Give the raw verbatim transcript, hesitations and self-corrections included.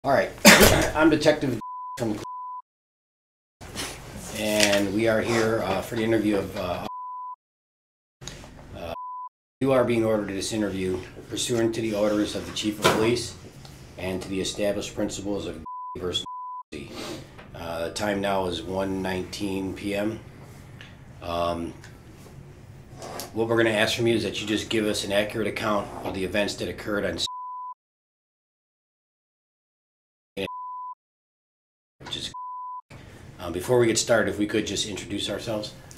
All right, I'm Detective from, and we are here uh, for the interview of. Uh, uh, you are being ordered to this interview pursuant to the orders of the Chief of Police and to the established principles of versus. Uh, the time now is one nineteen p m Um, what we're going to ask from you is that you just give us an accurate account of the events that occurred on. Which is, um, before we get started, if we could just introduce ourselves.